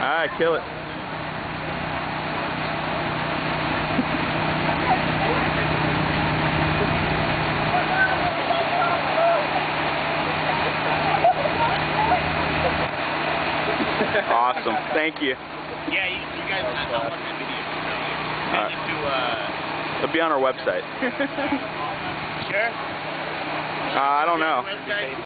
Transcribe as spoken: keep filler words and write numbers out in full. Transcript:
Alright, kill it. Awesome. Thank you. Yeah, you, you guys have to watch that video. Send it to, uh... It'll be on our website. Sure? Uh, I don't know. Website?